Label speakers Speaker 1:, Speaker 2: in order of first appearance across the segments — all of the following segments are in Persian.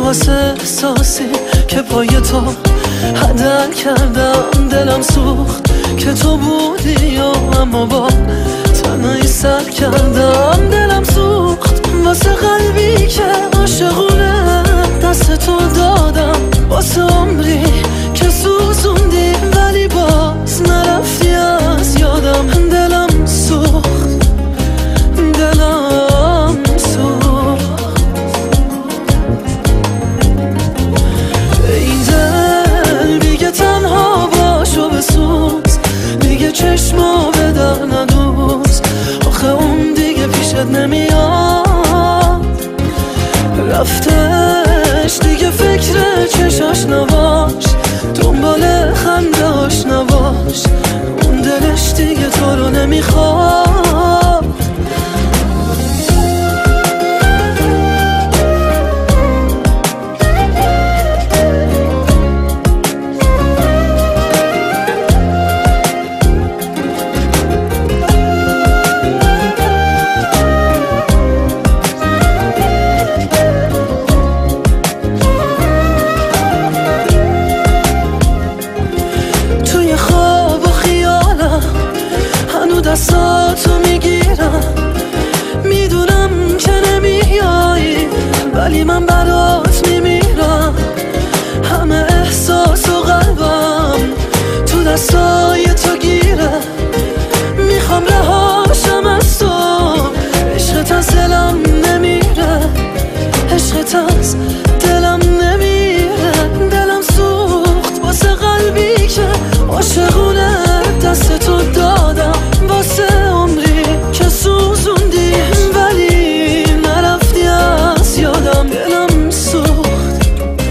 Speaker 1: واسه احساسی که پای تو هدر کردم. دلم سوخت که تو بودی یا اما با تنهایی سر کردم. دلم سوخت واسه قلبی که عاشقونه دست تو دادم. واسه عمری که سوزوندی ولی باز نرفتی از یادم. دلم سوخت، دلم سوخت. ای دل دیگه تنها باشو بسوز، دیگه چشمو به در ندوز. آخه اون دیگه پیشت نمیاد، رفتش دیگه فکر چشاش نباش، دنبال خندهاش نباش. اون دلش دیگه تو رو نمیخواد. دستاتو میگیرم، میدونم که نمیایی ولی من برات میمیرم. همه احساس و قلبم تو دستای تو گیره، میخوام رهاشم از تو. عشقت از دلم نمیره، عشقت از دلم نمیره. دلم سوخت واسه قلبی که عاشقونه دست تو دادم. واسه عمری که سوزوندی ولی نرفتی از یادم. دلم سوخت،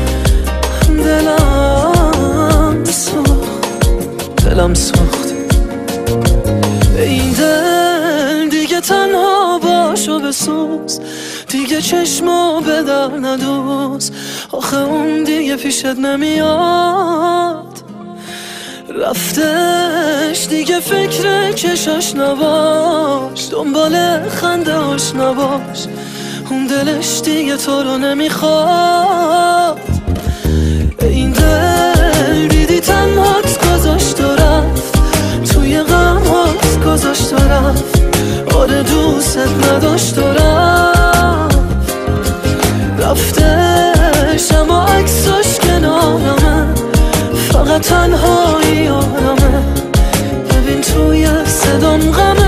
Speaker 1: دلم سوخت، دلم سوخت. این دل دیگه تنها باشو بسوز، دیگه چشمو به در ندوز. آخه اون دیگه پیشت نمیاد، رفتش دیگه فکر چشاش نباش، دنبال خنده هاش نباش. اون دلش دیگه تو رو نمیخواد. این دل دیدی تنهات گذاشت و رفت، توی غمات گذاشت و رفت. آره دوست نداشت و رفتش، اما عکساش کنارمه، فقط تنهایی آرامه. ببین توی صدام غمه.